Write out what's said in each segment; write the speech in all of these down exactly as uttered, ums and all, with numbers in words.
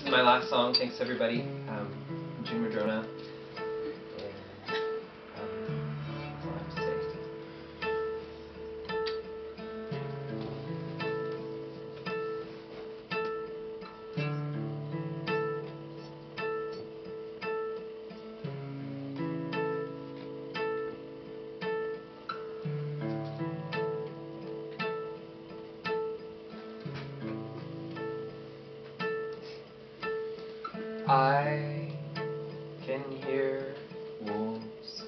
is my last song. Thanks everybody. Um, June Madrona. And um, that's all I have to say. I can hear wolves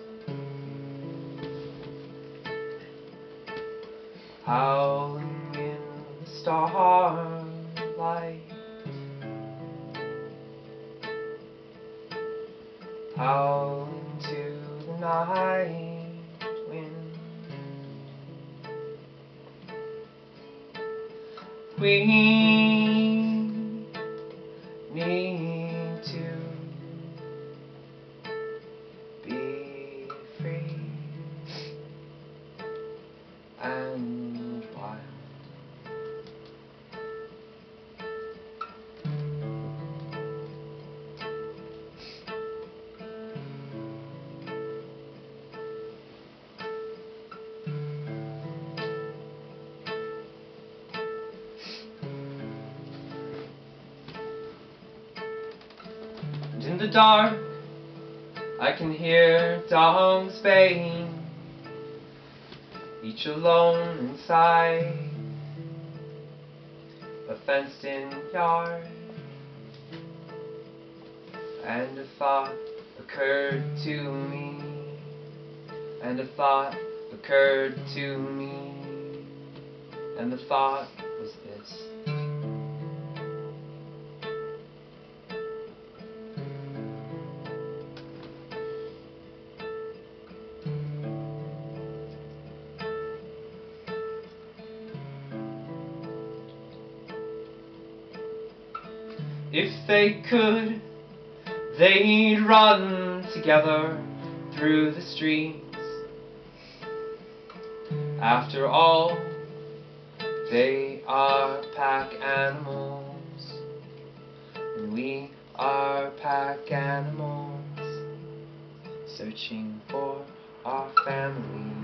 howling in the starlight, howling to the night wind. We need to be free and wild. And in the dark, I can hear dogs baying, each alone inside a fenced-in yard. And a thought occurred to me, and a thought occurred to me, and the thought was this. If they could, they'd run together through the streets. After all, they are pack animals, and we are pack animals, searching for our families.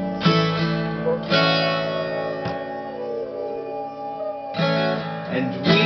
And we